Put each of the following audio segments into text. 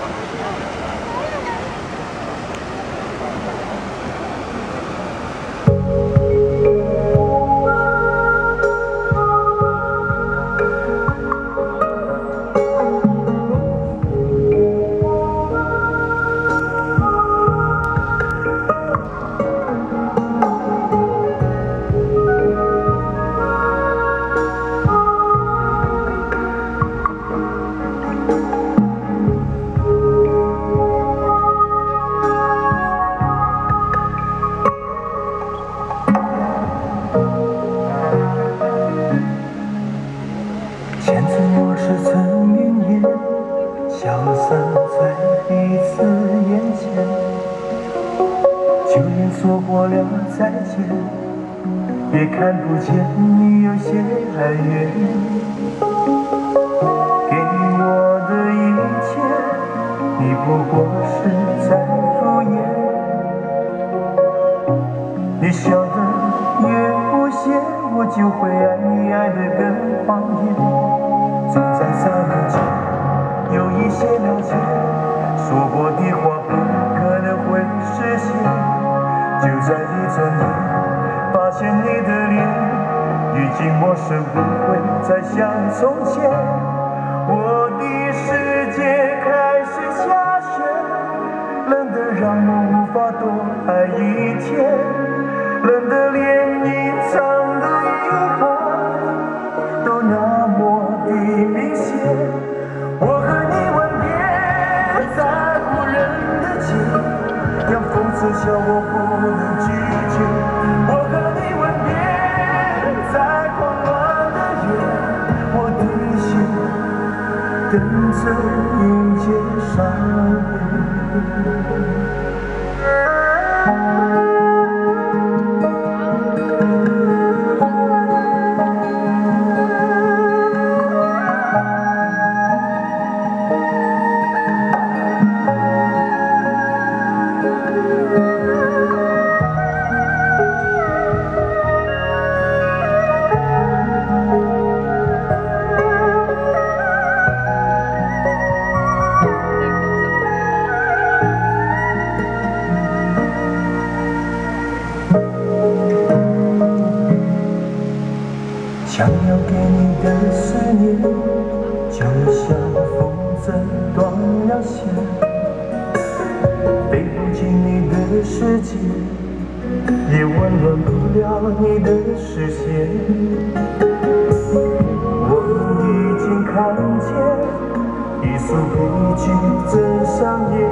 消散在彼此眼前，就连说过了再见，也看不见你有些哀怨。给我的一切，你不过是在敷衍。你笑得越无邪，我就会爱你爱得更狂野。总在刹那间有一些了解，说过的话不可能会实现。就在一转眼，发现你的脸已经陌生，不会再像从前。我的世界开始下雪，冷得让我无法多爱一天，冷得连隐藏的遗憾都那么的明显。我和你吻别在无人的街，让风刺笑我不能拒绝。我和你吻别在狂乱的夜，我的心等着迎接伤悲。想要给你的思念，就像风筝断了线，飞不进你的世界，也温暖不了你的视线。我已经看见一出悲剧正上演，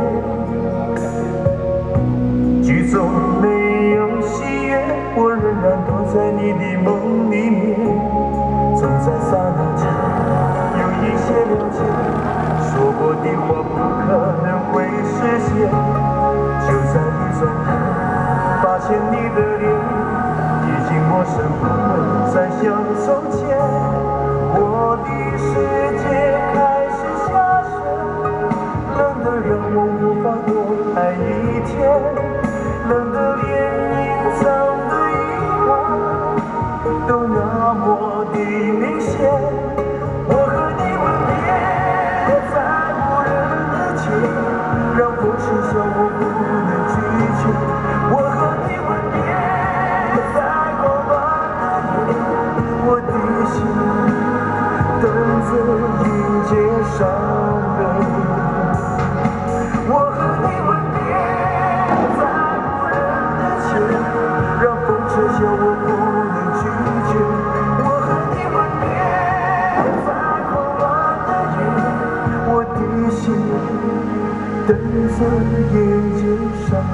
剧中没有喜悦，我仍然躲在你的梦里面。总在刹那间有一些了解，说过的话不可能会实现。就在一转眼，发现你的脸已经陌生，不会再像从前。我的世界开始下雪，冷得让我无法多爱一天，冷得连隐藏的遗憾都那么的明显。我和你吻别在无人的街，让风声笑我不能拒绝。我和你吻别在狂乱的夜，我的心等着迎接伤悲。我和你吻别在无人的街，让风声笑我不能拒绝。我和你吻别在狂乱的夜，我的心等着迎接伤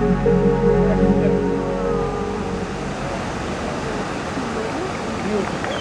悲。